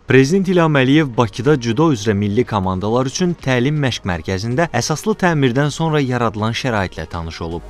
Prezident İlham Əliyev Bakıda cüdo üzrə milli komandalar üçün təlim məşq mərkəzində əsaslı təmirdən sonra yaradılan şəraitlə tanış olub.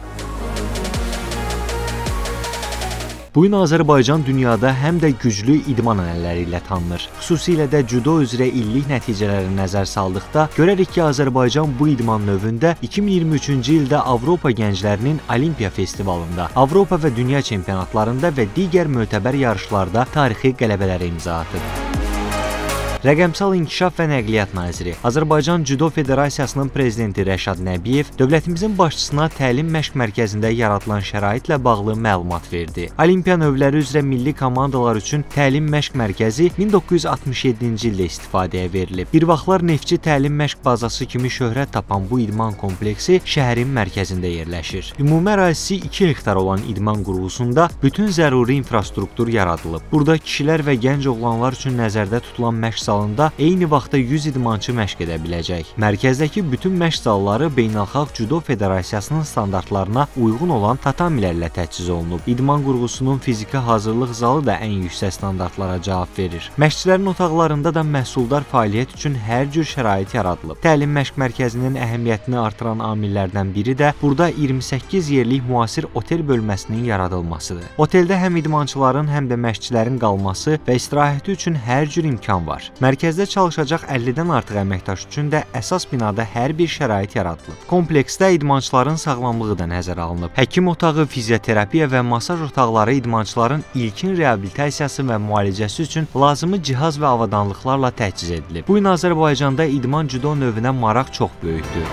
Bu gün Azərbaycan dünyada həm də güclü idman ənənələri ilə tanınır. Xüsusilə də cüdo üzrə illik nəticələri nəzər saldıqda görərik ki, Azərbaycan bu idman növündə 2023-cü ildə Avropa gənclərinin Olimpiya festivalında, Avropa və dünya çempionatlarında və digər mötəbər yarışlarda tarixi qələbələrə imza atıb. Rəqəmsal İnkişaf və Nəqliyyat Naziri, Azərbaycan Cüdo Federasiyasının prezidenti Rəşad Nəbiyev dövlətimizin başçısına təlim məşq mərkəzində yaradılan şəraitlə bağlı məlumat verdi. Olimpiya növləri üzrə milli komandalar üçün təlim məşq mərkəzi 1967-ci ildə istifadəyə verilib. Bir vaxtlar Neftçi təlim məşq bazası kimi şöhrət tapan bu idman kompleksi şəhərin mərkəzində yerləşir. Ümumi ərazisi 2 hektar olan idman qurğusunda bütün zəruri infrastruktur yaradılıb. Burada kişilər və gənc oğlanlar üçün nəzərdə tutulan məşq salında eyni vaxtda 100 idmançı məşq edə biləcək. Mərkəzdəki bütün məşq salları Beynəlxalq Cüdo Federasiyasının standartlarına uyğun olan tatamilərlə təchiz olunub. İdman qurğusunun fiziki hazırlıq zalı da ən yüksək standartlara cavab verir. Məşqçilərin otaqlarında da məhsuldar fəaliyyət üçün hər cür şərait yaradılıb. Təlim məşq mərkəzinin əhəmiyyətini artıran amillərdən biri də burada 28 yerlik müasir otel bölməsinin yaradılmasıdır. Oteldə həm idmançıların, həm də məşqçilərin qalması və istirahəti üçün hər cür imkan var. Mərkəzdə çalışacaq 50-dən artıq əməkdaş üçün də əsas binada hər bir şərait yaradılıb. Kompleksdə idmançıların sağlamlığı da nəzərə alınıb. Həkim otağı, fizioterapiya və masaj otaqları idmançıların ilkin reabilitasiyası və müalicəsi üçün lazımi cihaz və avadanlıqlarla təchiz edilib. Bu gün Azərbaycanda idman cüdo növünə maraq çox böyükdür.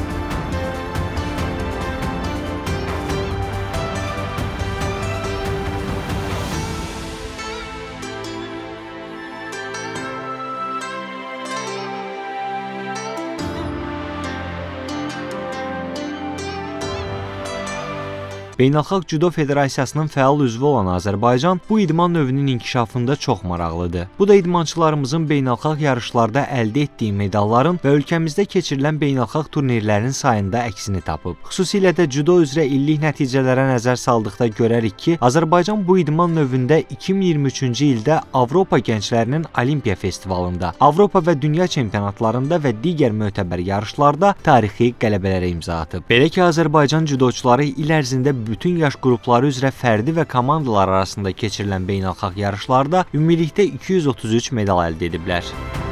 Beynəlxalq Cüdo Federasiyasının fəal üzvü olan Azərbaycan bu idman növünün inkişafında çox maraqlıdır. Bu da idmançılarımızın beynəlxalq yarışlarda əldə etdiyi medalların və ölkəmizdə keçirilən beynəlxalq turnirlərin sayında əksini tapıb. Xüsusilə də cüdo üzrə illik nəticələrə nəzər saldıqda görərik ki, Azərbaycan bu idman növündə 2023-cü ildə Avropa gənclərinin Olimpiya festivalında, Avropa və dünya çempionatlarında və digər mötəbər yarışlarda tarixi qələbələrə imza atıb. Belə ki, Azərbaycan cüdoçuları il ərzində bütün yaş qrupları üzrə fərdi və komandalar arasında keçirilən beynəlxalq yarışlarda ümumilikdə 233 medal əldə ediblər.